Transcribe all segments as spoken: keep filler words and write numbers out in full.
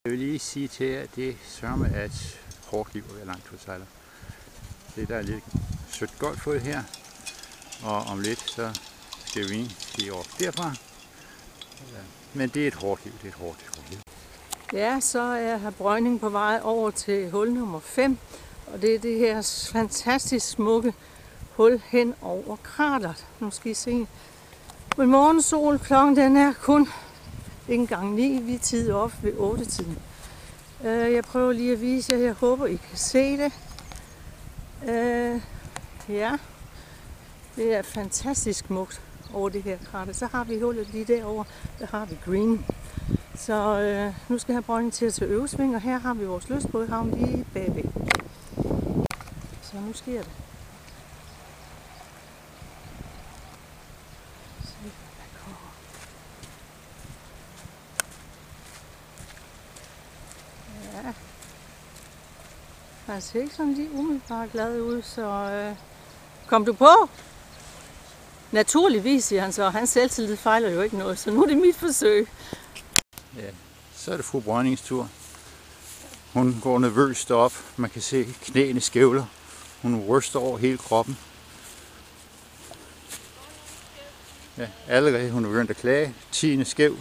Jeg vil lige sige til jer, at det sørme er et hårdt liv at være langturssejler. Det der er lidt sødt godt fået her, og om lidt så skal vi se over derfra. Men det er et hårdt liv, det er et hårdt, et hårdt liv. Ja, så er hr. Brøgning på vej over til hul nummer fem, og det er det her fantastisk smukke hul hen over krateret. Nu skal I se. Men morgensol, klokken den er kun ikke engang ni, vi er tid op ved otte tiden. Jeg prøver lige at vise jer, jeg håber I kan se det. Ja, det er fantastisk smukt over det her krater. Så har vi hullet lige derovre, der har vi green. Så øh, nu skal jeg Brøgning til at tage øvesving, og her har vi vores lystbådhavn lige bagved. Så nu sker det. Ja, han ser ikke sådan lige umiddelbart glad ud, så øh, kom du på? Naturligvis, siger han så. Hans selvtillid fejler jo ikke noget, så nu er det mit forsøg. Ja, så er det fru Brøgnings tur. Hun går nervøst op. Man kan se knæene skævler. Hun ryster over hele kroppen. Ja, allerede hun er begyndt at klage. Tiende skæv.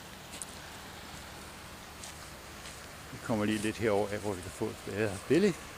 Vi kommer lige lidt herover, hvor vi kan få et bedre billede.